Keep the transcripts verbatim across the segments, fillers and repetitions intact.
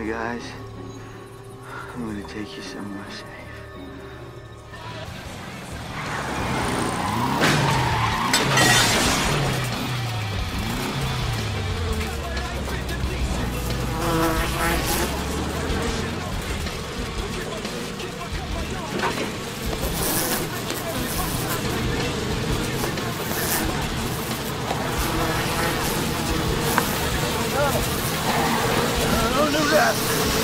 worry, guys. I'm gonna take you somewhere safe. Don't do that!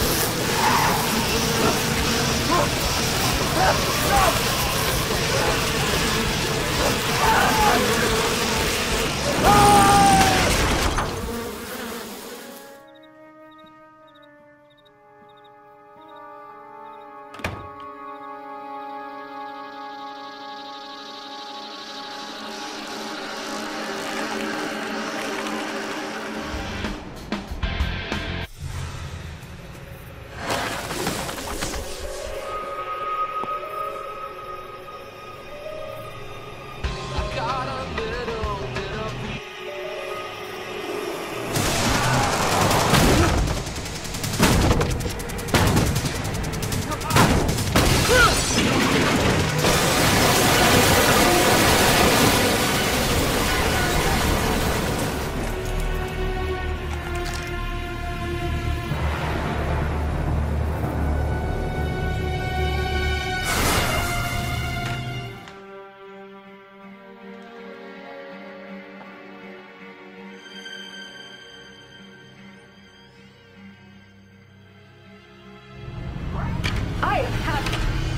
I am happy.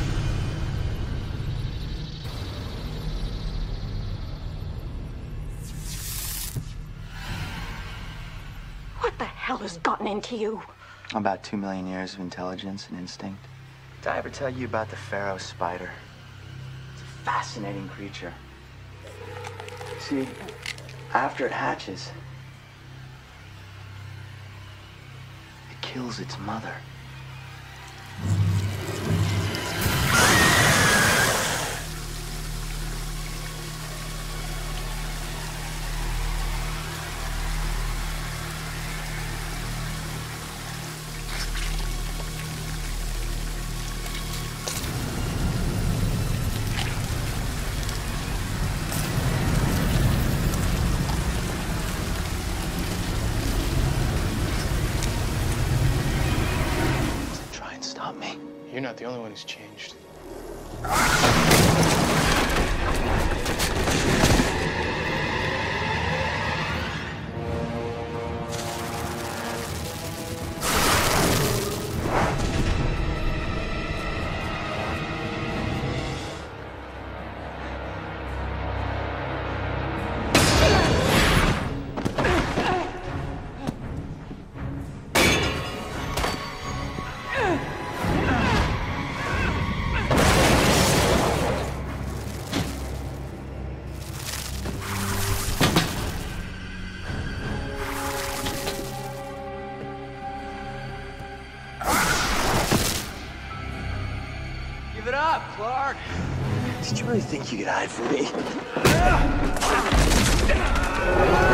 What the hell has gotten into you? About two million years of intelligence and instinct. Did I ever tell you about the pharaoh spider? It's a fascinating creature. See, after it hatches, it kills its mother. You're not the only one who's changed. Give it up, Clark! Did you really think you could hide from me?